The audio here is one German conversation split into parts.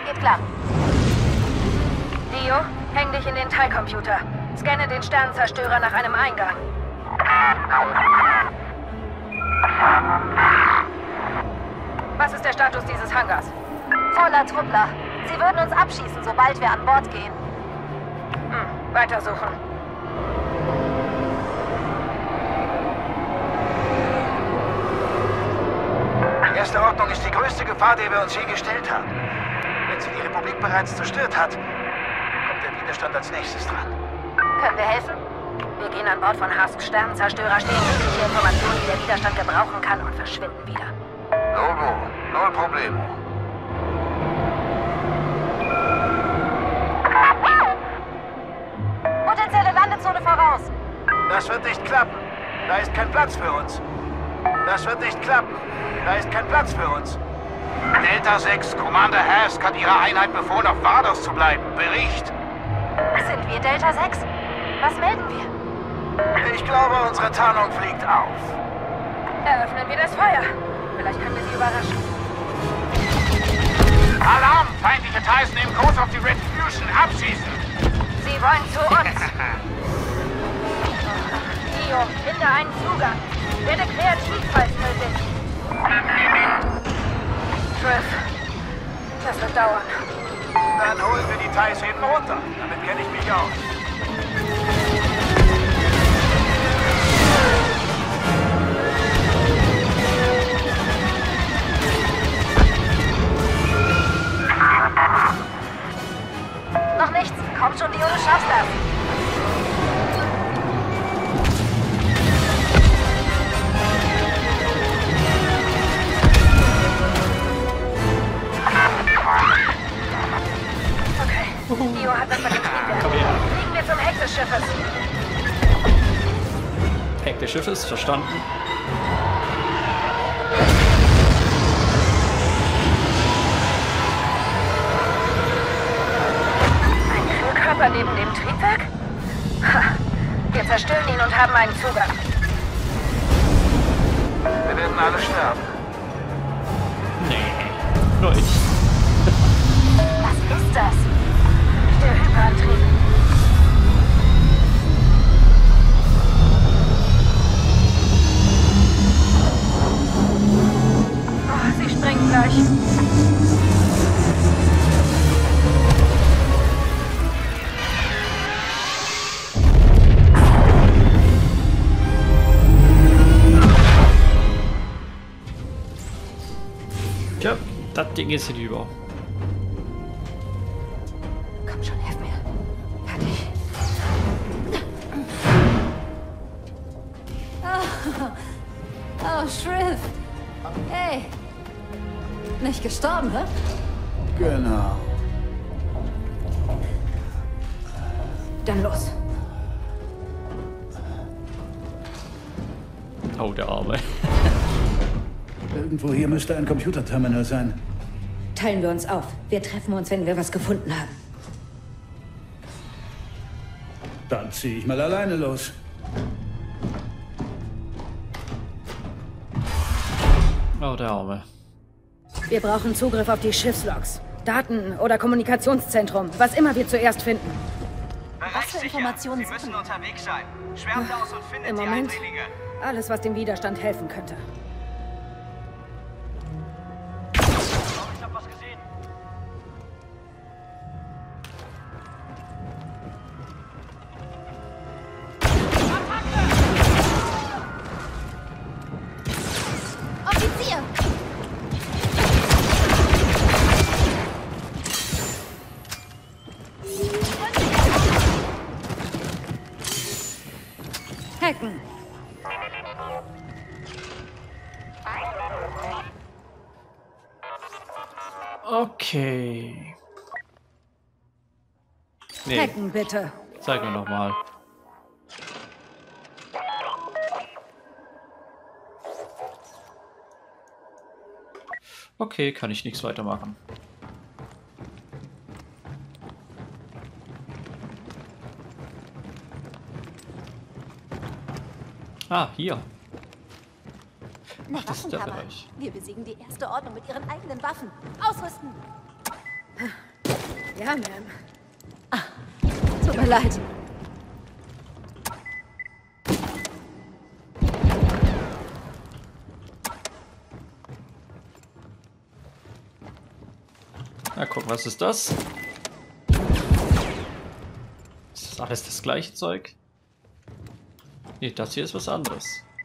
geht klar. Dio, häng dich in den Teilcomputer. Scanne den Sternenzerstörer nach einem Eingang. Was ist der Status dieses Hangars? Voller Truppler. Sie würden uns abschießen, sobald wir an Bord gehen. Weitersuchen. Erste Ordnung ist die größte Gefahr, der wir uns je gestellt haben. Wenn sie die Republik bereits zerstört hat, kommt der Widerstand als nächstes dran. Können wir helfen? Wir gehen an Bord von Husks Sternenzerstörer, stehen jegliche Informationen, die der Widerstand gebrauchen kann, und verschwinden wieder. Logo, null Problemo. Potenzielle Landezone voraus. Das wird nicht klappen. Da ist kein Platz für uns. Das wird nicht klappen. Da ist kein Platz für uns. Delta 6, Commander Hask hat Ihrer Einheit befohlen, auf Vados zu bleiben. Bericht. Sind wir Delta 6? Was melden wir? Ich glaube, unsere Tarnung fliegt auf. Eröffnen wir das Feuer. Vielleicht können wir sie überraschen. Alarm! Feindliche Tyson nehmen Kurs auf die Retribution. Abschießen! Sie wollen zu uns. Dio, finde einen Zugang. Werde kreativ, falls nötig. Triff, das wird dauern. Dann holen wir die Thais hinten runter. Damit kenne ich mich aus. Noch nichts. Komm schon, Dio, du schaffst das. Dio hat das Betriebswerk. Fliegen wir zum Heck des Schiffes. Heck des Schiffes, verstanden. Ein Kühlkörper neben dem Triebwerk? Ha. Wir zerstören ihn und haben einen Zugang. Wir werden alle sterben. Nee, nur ich. Was ist das? Der Hyperantrieb. Oh, sie sprengt gleich. Tja, das Ding ist hinüber. Komm schon, helf mir. Fertig. Oh, Shriv. Hey. Nicht gestorben, hä? Genau. Dann los. Oh, der Arme. Irgendwo hier müsste ein Computerterminal sein. Teilen wir uns auf. Wir treffen uns, wenn wir was gefunden haben. Dann ziehe ich mal alleine los. Oh, der Arme. Wir brauchen Zugriff auf die Schiffslogs. Daten- oder Kommunikationszentrum. Was immer wir zuerst finden. Was für Informationen Sie müssen unterwegs sein. Schwärmt aus und findet Im die Moment Eindringlinge. alles, was dem Widerstand helfen könnte. Ich hab was gesehen. Offizier! Hacken. Okay. Nee, Hacken, bitte. zeig mir noch mal. Okay, kann ich nichts weitermachen. Ah, hier. Das ist der Waffenkammer. Bereich. Wir besiegen die erste Ordnung mit ihren eigenen Waffen. Ausrüsten! Ja, Ma'am. Tut mir leid. Na, gucken, was ist das? Ist das alles das gleiche Zeug? Nee, das hier ist was anderes.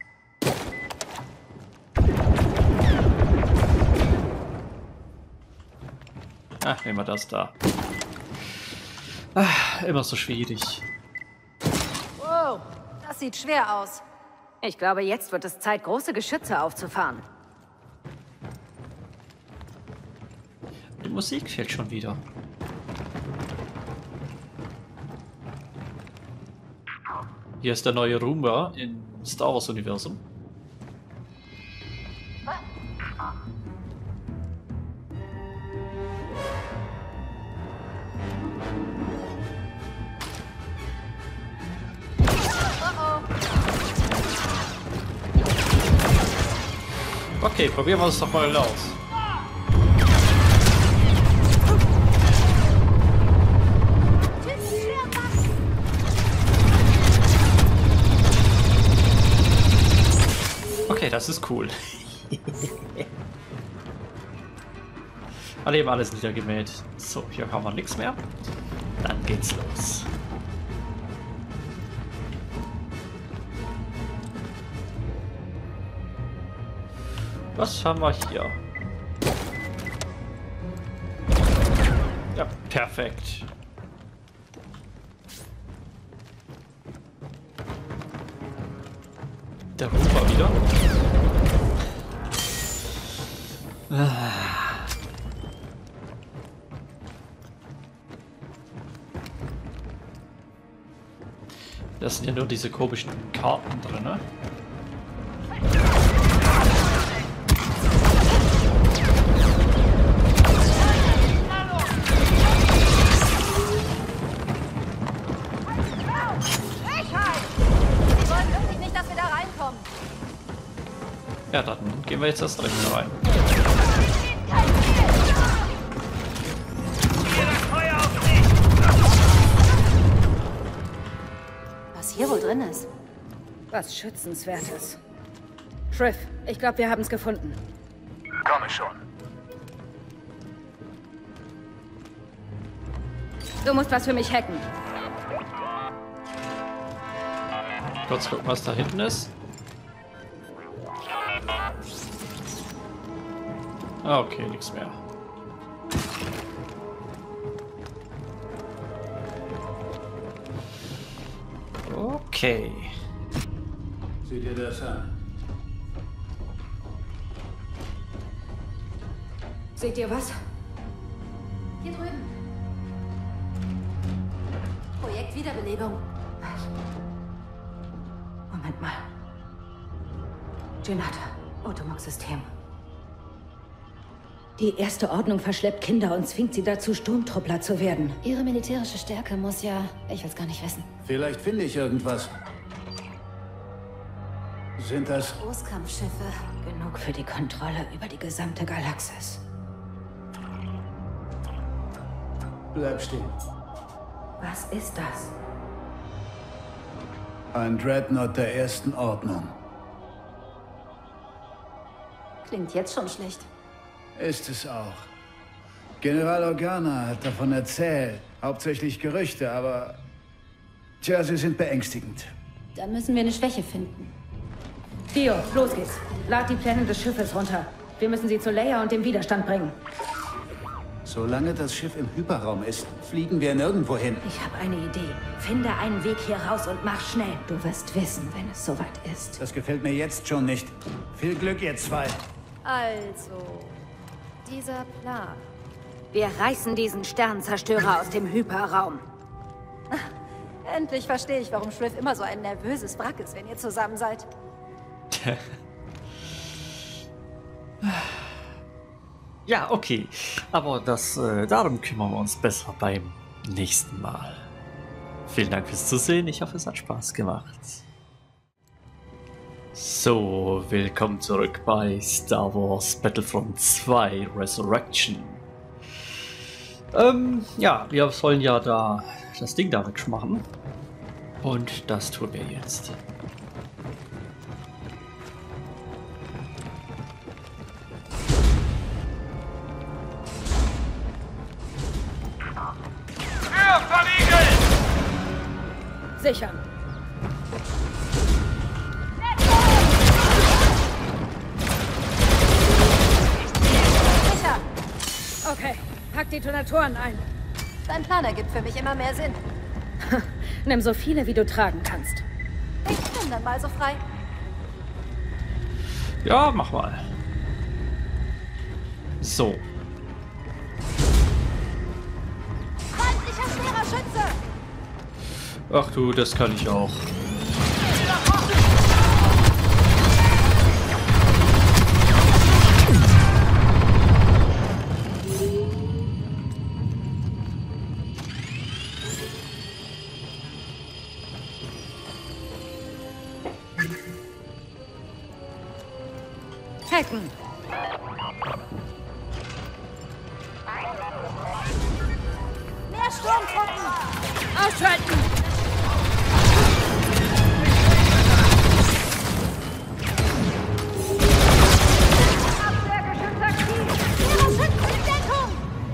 Ach, nehmen wir das da. Ach, immer so schwierig. Wow, das sieht schwer aus. Ich glaube, jetzt wird es Zeit, große Geschütze aufzufahren. Die Musik fehlt schon wieder. Hier ist der neue Roomba im Star Wars Universum. Okay, probieren wir es doch mal aus. Okay, das ist cool. Alle eben alles niedergemäht. So, hier haben wir nichts mehr. Dann geht's los. Was haben wir hier? Ja, perfekt. Der Roomba wieder. Das sind ja nur diese komischen Karten drin, ne? Ja, dann gehen wir jetzt erst direkt rein. Was hier wohl drin ist? Was Schützenswertes. Shriv, ich glaube, wir haben es gefunden. Komme schon. Du musst was für mich hacken. Kurz gucken, was da hinten ist. Ah, okay, nichts mehr. Okay. Sieh dir das an. Seht ihr was? Hier drüben. Projekt Wiederbelebung. Moment mal. Jenata, Otomok-System. Die Erste Ordnung verschleppt Kinder und zwingt sie dazu, Sturmtruppler zu werden. Ihre militärische Stärke muss ja... Ich will's gar nicht wissen. Vielleicht finde ich irgendwas. Sind das... Großkampfschiffe. Genug für die Kontrolle über die gesamte Galaxis. Bleib stehen. Was ist das? Ein Dreadnought der Ersten Ordnung. Klingt jetzt schon schlecht. Ist es auch. General Organa hat davon erzählt. Hauptsächlich Gerüchte, aber... Tja, sie sind beängstigend. Dann müssen wir eine Schwäche finden. Dio, los geht's. Lad die Pläne des Schiffes runter. Wir müssen sie zu Leia und dem Widerstand bringen. Solange das Schiff im Hyperraum ist, fliegen wir nirgendwo hin. Ich habe eine Idee. Finde einen Weg hier raus und mach schnell. Du wirst wissen, wenn es soweit ist. Das gefällt mir jetzt schon nicht. Viel Glück, ihr zwei. Also... Dieser Plan. Wir reißen diesen Sternenzerstörer aus dem Hyperraum. Endlich verstehe ich, warum Shriv immer so ein nervöses Wrack ist, wenn ihr zusammen seid. Ja, okay. Aber darum kümmern wir uns besser beim nächsten Mal. Vielen Dank fürs Zusehen. Ich hoffe, es hat Spaß gemacht. So, willkommen zurück bei Star Wars Battlefront 2 Resurrection. Ja, wir sollen ja da das Ding da wegmachen. Und das tun wir jetzt. Tür verriegelt! Sichern. Sicher. Okay, pack Detonatoren ein. Dein Plan ergibt für mich immer mehr Sinn. Nimm so viele, wie du tragen kannst. Ich bin dann mal so frei. Ja, mach mal. So. Feindlicher schwerer Schütze! Ach du, das kann ich auch. Hacken. Mehr Sturmtruppen! Ausschalten! Abwehrgeschütz aktiv! Schwerer Schütze in Deckung!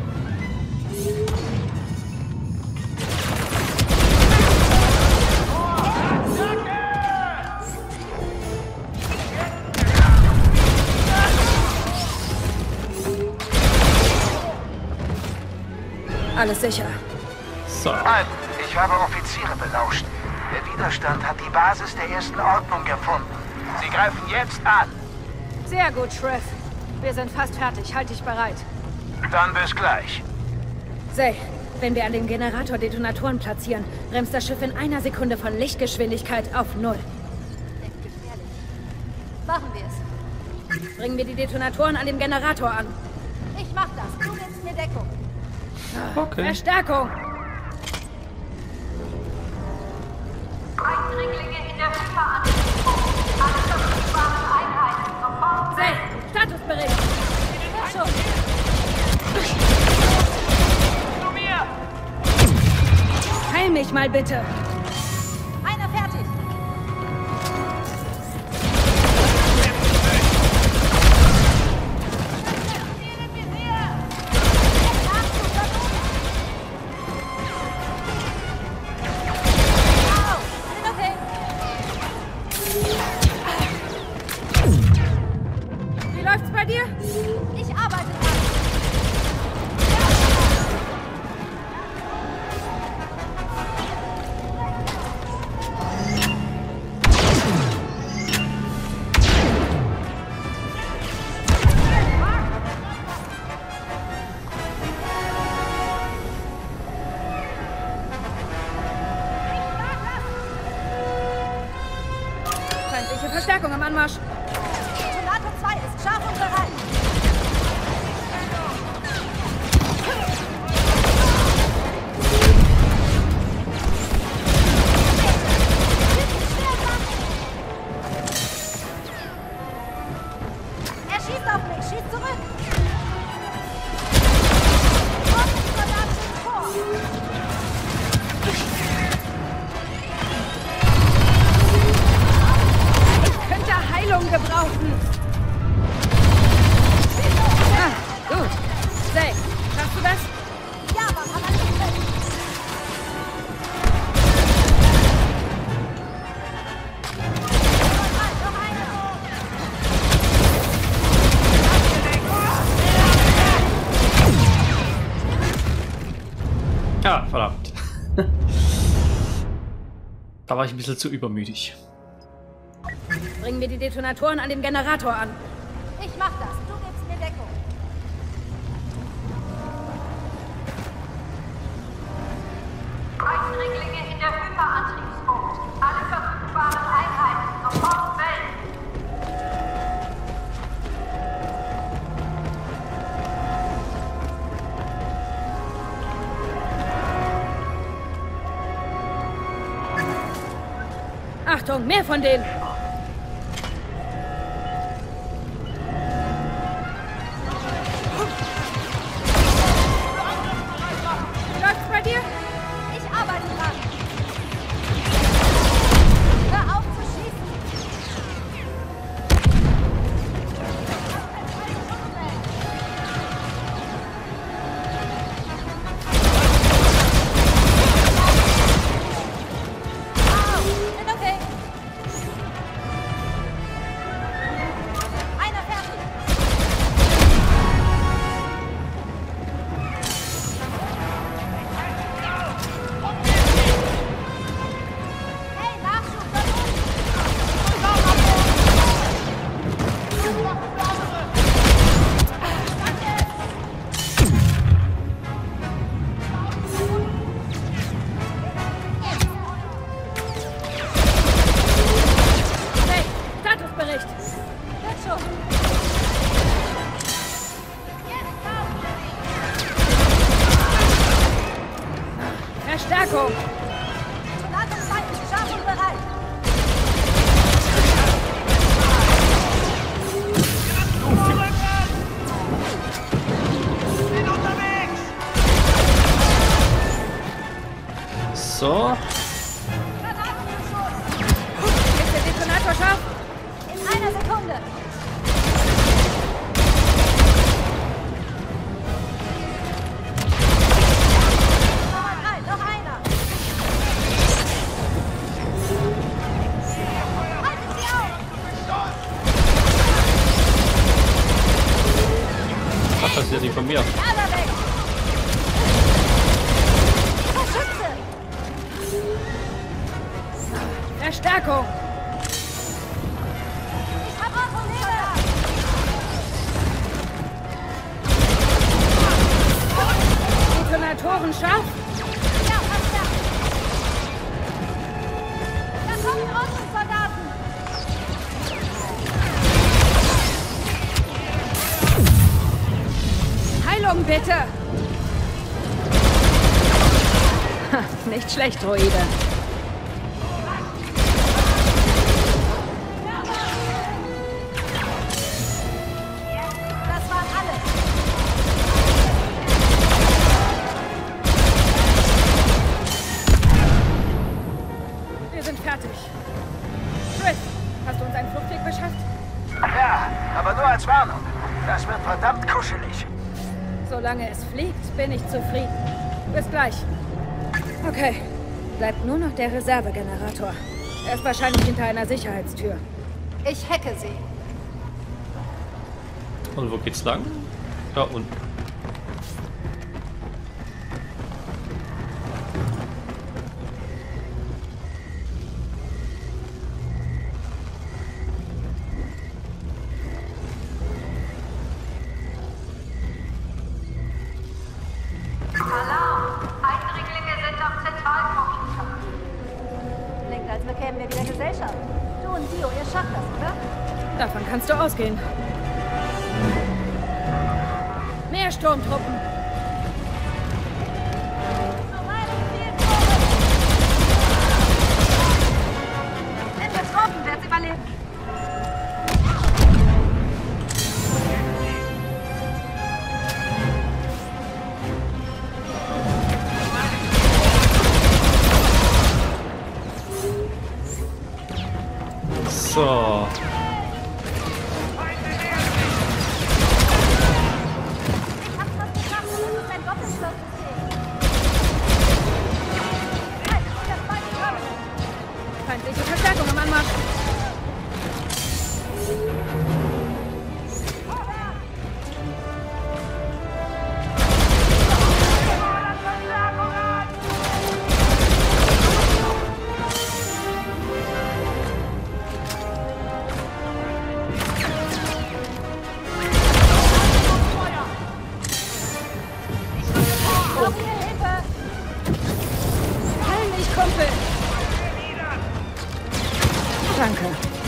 Alles sicher. So. Mann, ich habe Offiziere belauscht. Der Widerstand hat die Basis der ersten Ordnung gefunden. Sie greifen jetzt an. Sehr gut, Shriv. Wir sind fast fertig. Halt dich bereit. Dann bis gleich. Say, wenn wir an dem Generator Detonatoren platzieren, bremst das Schiff in einer Sekunde von Lichtgeschwindigkeit auf 0. Echt gefährlich. Machen wir es. Bringen wir die Detonatoren an dem Generator an. Ich mach das. Du gibst mir Deckung. Okay. Verstärkung! Eindringlinge in der Hyperantriebspunkt. Alle verfügbaren Einheiten sofort. Say, Statusbericht! Hör schon. Zu mir! Heil mich mal bitte! Einer fertig. Wie läuft's bei dir? Ich arbeite dran. Feindliche Verstärkung im Anmarsch. Detonator 2 ist scharf und bereit. Er schießt auf mich. Schießt zurück. Ordnungssoldat schießt vor. Ich könnte Heilung gebrauchen. Ah, gut. Say, schaffst du das? Ja, Mann, hat alles gekriegt. Noch einer. Ja, verdammt. Da war ich ein bisschen zu übermütig. Bringen wir die Detonatoren an dem Generator an. Ich mach das. Du gibst mir Deckung. Eindringlinge in der Hyperantriebspunkt. Alle verfügbaren Einheiten sofort melden. Achtung, mehr von denen! Verstärkung! Ladungszeit ist scharf und bereit. So. Ist der Detonator scharf? In einer Sekunde. Noch einer. Halten Sie auf. Was passiert nicht von mir? Alle weg. Verschütze. Verstärkung! Ich habe Probleme. Detonatoren scharf? Ja, verstärkt. Da kommen Ordnungssoldaten. Heilung bitte! Ha, nicht schlecht, Droide. Das waren alle. Wir sind fertig. Chris, hast du uns einen Fluchtweg beschafft? Ja, aber nur als Warnung. Das wird verdammt kuschelig. Solange es fliegt, bin ich zufrieden. Bis gleich. Okay, bleibt nur noch der Reservegenerator. Er ist wahrscheinlich hinter einer Sicherheitstür. Ich hacke sie. Und wo geht's lang? Da unten. Alarm! Eindringlinge sind am Zentralcomputer. Klingt, als bekämen wir wieder Gesellschaft. Du und Dio, ihr schafft das, oder? Davon kannst du ausgehen. Mehr Sturmtruppen. Zu meinem Zieltore! Sind betroffen, wird's überleben. So. Ich hab's fast geschafft, und es ist ein Doppelschlusssystem. Halt, das zweite Terminal. Feindliche Verstärkung im Anmarsch. Brauchen wir Hilfe? Heil mich, Kumpel. Danke.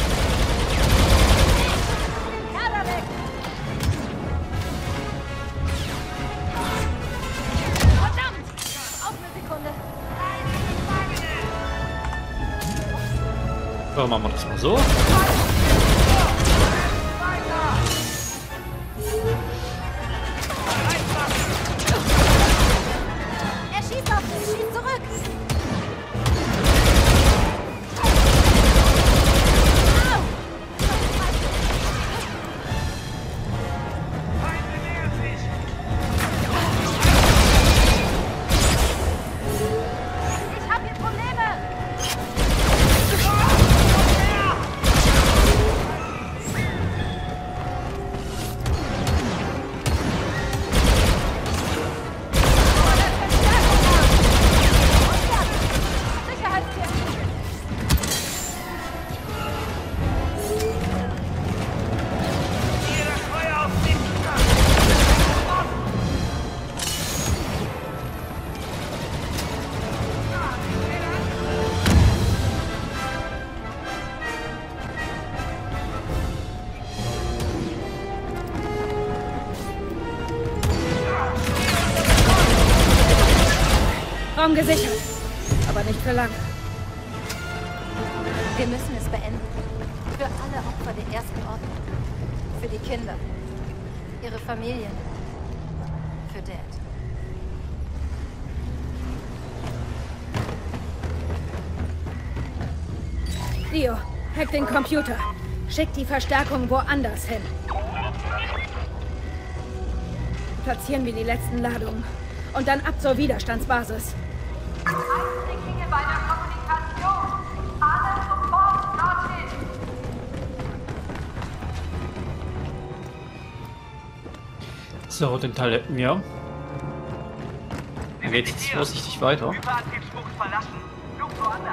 Kader weg! Verdammt! Auf eine Sekunde. So, machen wir das mal so. Er schießt auf mich! Schießt zurück! Au! Ich hab hier Probleme! Luftraum gesichert. Aber nicht für lange. Wir müssen es beenden. Für alle Opfer der ersten Ordnung. Für die Kinder. Ihre Familien. Für Dad. Dio, hack den Computer. Schick die Verstärkung woanders hin. Platzieren wir die letzten Ladungen. Und dann ab zur Widerstandsbasis. Eindringlinge bei der Kommunikation. Alle sofort dorthin. So, den Teil hätten wir. Er geht jetzt vorsichtig weiter. Hyperantriebsbucht verlassen. Flug woanders.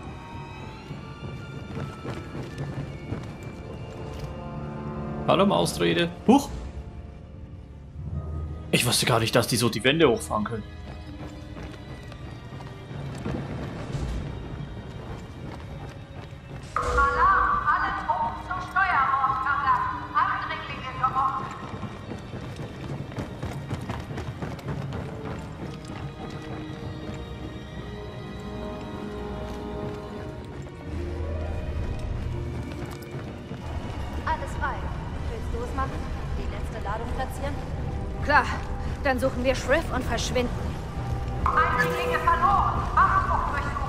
Hallo, Ausrede. Huch! Ich wusste gar nicht, dass die so die Wände hochfahren können. Alarm, alle Truppen zum Steuermordkanal. Eindringlinge geortet. Alles frei. Willst du es machen? Die letzte Ladung platzieren? Klar, dann suchen wir Shriv und verschwinden. Eindringlinge verloren. Wachsbuchtdurchsuchung.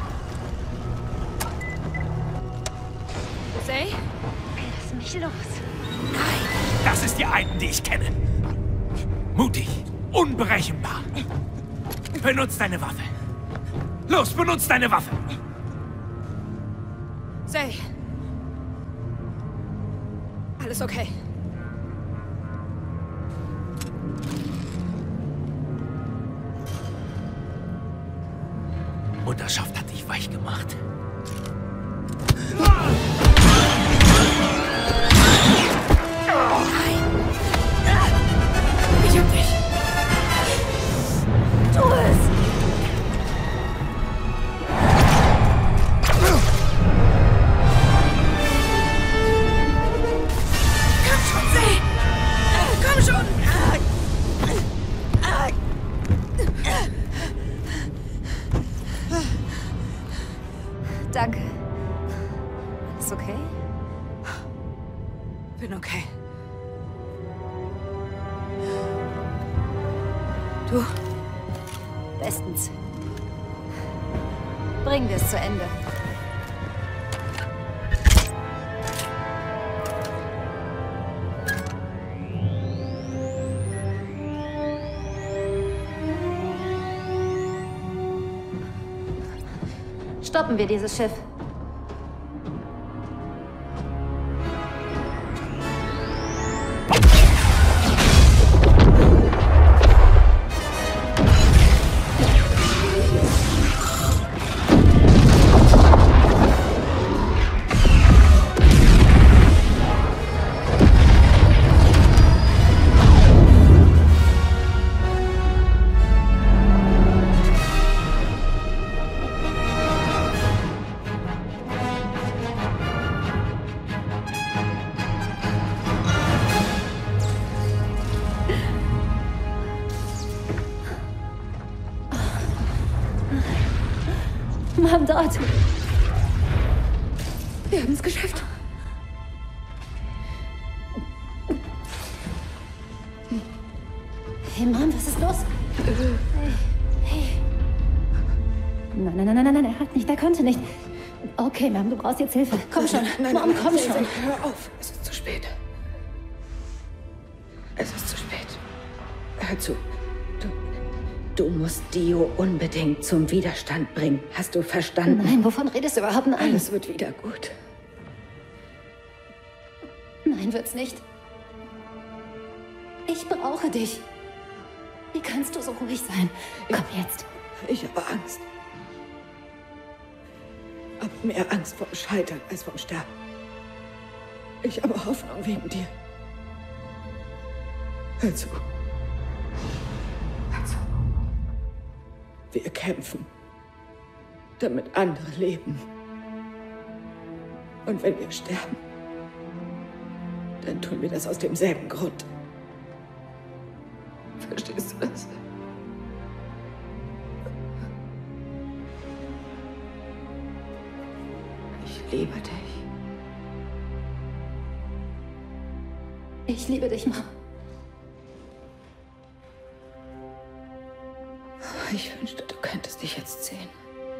Say? Lass mich los. Das ist die Aiden, die ich kenne. Mutig, unberechenbar. Benutz deine Waffe. Los, benutz deine Waffe. Say. Alles okay. Mutterschaft hat dich weich gemacht. Ich hab dich. Tu es! Komm schon, Say! Komm schon! Danke. Ist okay? Bin okay. Du? Bestens. Bringen wir es zu Ende. Stoppen wir dieses Schiff. Mann, dort. Wir haben es geschafft. Hey, Mann, was ist los? Hey. Nein, er hat nicht, er konnte nicht. Okay, Mom, du brauchst jetzt Hilfe. Komm schon, Mom, komm schon. Hör auf, es ist zu spät. Es ist zu spät. Hör zu. Du musst Dio unbedingt zum Widerstand bringen. Hast du verstanden? Nein, wovon redest du überhaupt? Nein. Alles wird wieder gut. Nein, wird's nicht. Ich brauche dich. Wie kannst du so ruhig sein? Komm jetzt. Ich habe Angst. Aber mehr Angst vorm Scheitern als vorm Sterben. Ich habe Hoffnung wegen dir. Hör zu. Hör zu. Wir kämpfen, damit andere leben. Und wenn wir sterben, dann tun wir das aus demselben Grund. Verstehst du das? liebe dich. Ich liebe dich, Mom. Ich wünschte, du könntest dich jetzt sehen.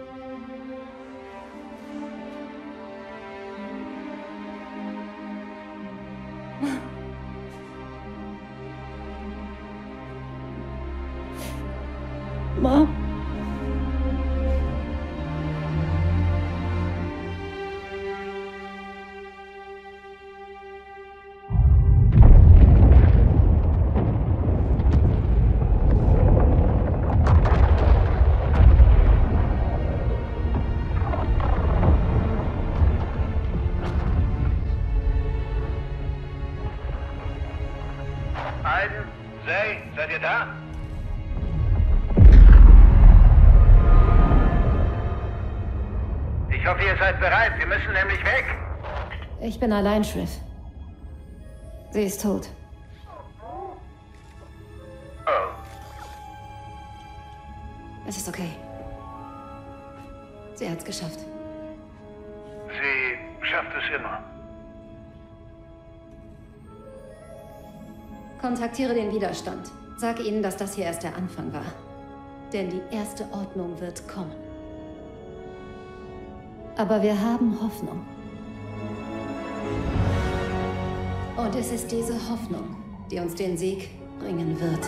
Mom. Aiden, Zay, seid ihr da? Ich hoffe, ihr seid bereit. Wir müssen nämlich weg. Ich bin allein, Shriv. Sie ist tot. Oh. Es ist okay. Sie hat's geschafft. Sie schafft es immer. Kontaktiere den Widerstand. Sag ihnen, dass das hier erst der Anfang war. Denn die erste Ordnung wird kommen. Aber wir haben Hoffnung. Und es ist diese Hoffnung, die uns den Sieg bringen wird.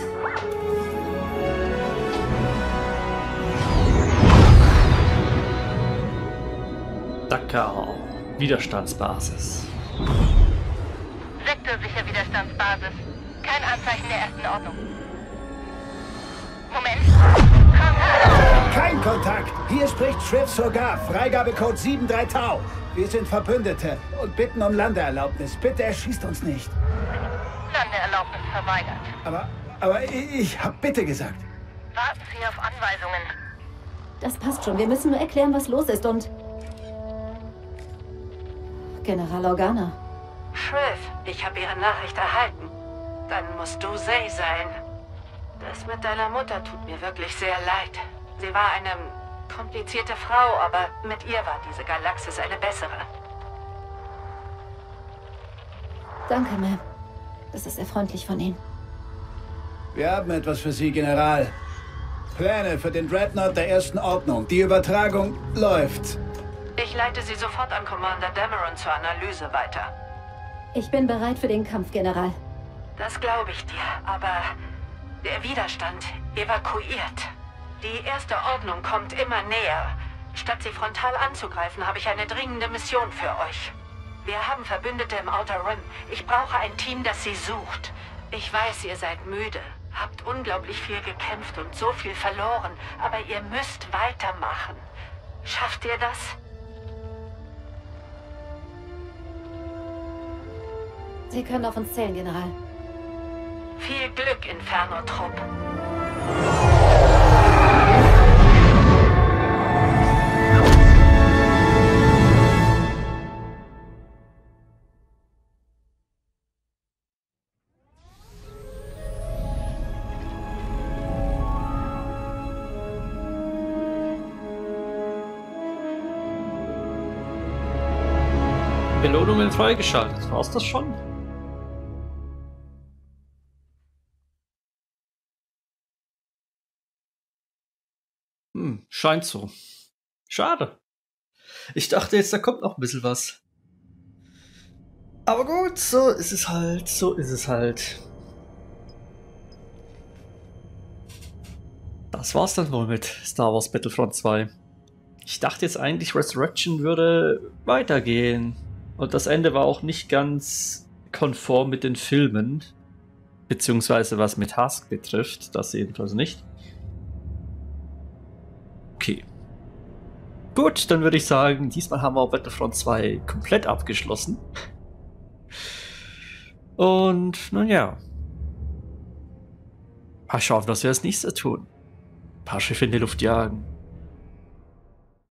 Dakar, Widerstandsbasis. Sektorsicher Widerstandsbasis. Kein Anzeichen der ersten Ordnung. Moment. Kontakt! Kein Kontakt! Hier spricht Shriv Sogar, Freigabecode 73 Tau. Wir sind Verbündete und bitten um Landeerlaubnis. Bitte erschießt uns nicht. Landeerlaubnis verweigert. Aber ich hab bitte gesagt. Warten Sie auf Anweisungen. Das passt schon. Wir müssen nur erklären, was los ist und... General Organa. Shriv, ich habe Ihre Nachricht erhalten. Dann musst du Zay sein. Das mit deiner Mutter tut mir wirklich sehr leid. Sie war eine komplizierte Frau, aber mit ihr war diese Galaxis eine bessere. Danke, Ma'am. Das ist sehr freundlich von Ihnen. Wir haben etwas für Sie, General. Pläne für den Dreadnought der ersten Ordnung. Die Übertragung läuft. Ich leite sie sofort an Commander Dameron zur Analyse weiter. Ich bin bereit für den Kampf, General. Das glaube ich dir, aber der Widerstand evakuiert. Die erste Ordnung kommt immer näher. Statt sie frontal anzugreifen, habe ich eine dringende Mission für euch. Wir haben Verbündete im Outer Rim. Ich brauche ein Team, das sie sucht. Ich weiß, ihr seid müde, habt unglaublich viel gekämpft und so viel verloren, aber ihr müsst weitermachen. Schafft ihr das? Sie können auf uns zählen, General. Viel Glück, Inferno-Trupp. Belohnungen freigeschaltet. War's das schon? Scheint so. Schade. Ich dachte jetzt, da kommt noch ein bisschen was. Aber gut, so ist es halt. So ist es halt. Das war's dann wohl mit Star Wars Battlefront 2. Ich dachte jetzt eigentlich, Resurrection würde weitergehen. Und das Ende war auch nicht ganz konform mit den Filmen. Beziehungsweise was mit Husk betrifft. Das jedenfalls nicht. Okay. Gut, dann würde ich sagen, diesmal haben wir Battlefront 2 komplett abgeschlossen. Und nun ja. Mal schauen, was wir als nächstes tun. Ein paar Schiffe in die Luft jagen.